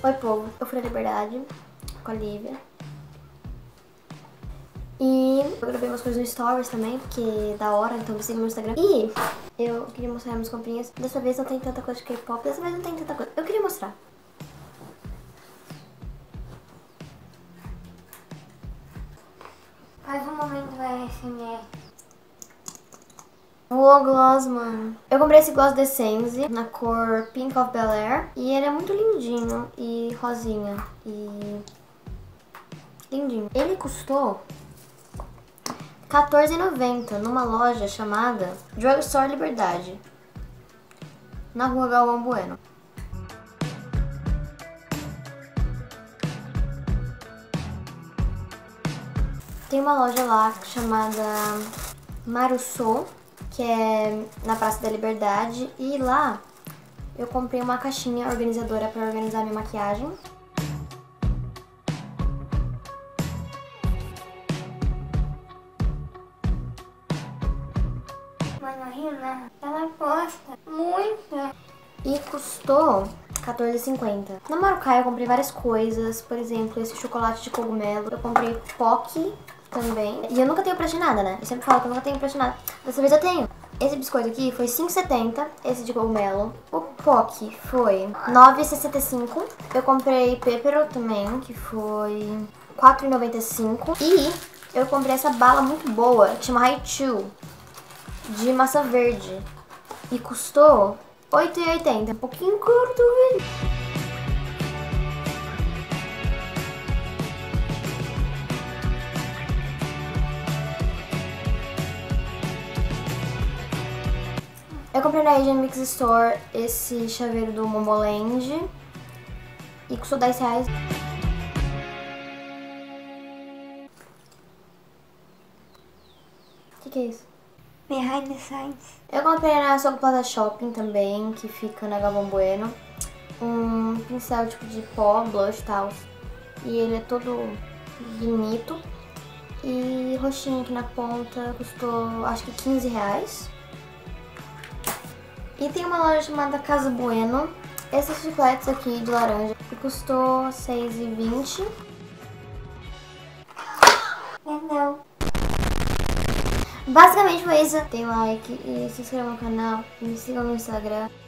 Oi, povo. Eu fui na Liberdade com a Lívia. E eu gravei umas coisas no Stories também, porque é da hora, então me siga no Instagram. E eu queria mostrar minhas comprinhas. Dessa vez não tem tanta coisa de K-pop, dessa vez não tem tanta coisa. Eu queria mostrar. Faz um momento ASMR. O gloss, mano. Eu comprei esse gloss de Sense na cor Pink of Bel-Air. E ele é muito lindinho e rosinha. E lindinho. Ele custou R$14,90 numa loja chamada Drugstore Liberdade, na rua Galvão Bueno. Tem uma loja lá chamada Marussou, que é na Praça da Liberdade, e lá eu comprei uma caixinha organizadora para organizar minha maquiagem. Mano, a Rina, ela gosta muito. E custou R$14,50. Na Marucai eu comprei várias coisas, por exemplo, esse chocolate de cogumelo. Eu comprei Pocky também. E eu nunca tenho preço de nada, né? Eu sempre falo que eu nunca tenho preço de nada. Dessa vez eu tenho. Esse biscoito aqui foi R$5,70, esse de cogumelo. O Pocky foi R$9,65. Eu comprei Pepero também, que foi R$4,95. E eu comprei essa bala muito boa, que chama Haichu, de massa verde. E custou R$8,80. Um pouquinho curto, velho. Eu comprei na Asian Mix Store esse chaveiro do Momoland e custou R$10. O que é isso? Behind the scenes. Eu comprei na Sogo Plaza Shopping também, que fica na Galvão Bueno, um pincel tipo de pó, blush e tal. E ele é todo bonito. E roxinho aqui na ponta, custou acho que R$15. E tem uma loja chamada Casa Bueno, esses chicletes aqui de laranja, que custou R$6,20. Perdão. Basicamente foi isso. Deem like e se inscrevam no canal. Me sigam no Instagram.